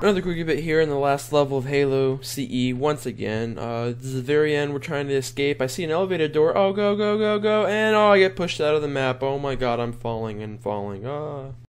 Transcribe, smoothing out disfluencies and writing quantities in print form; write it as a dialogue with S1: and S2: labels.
S1: Another Quicky Bit here in the last level of Halo CE once again. This is the very end. We're trying to escape. I see an elevator door. Oh, go, go, go, go. And oh, I get pushed out of the map. Oh my god, I'm falling and falling. Ah.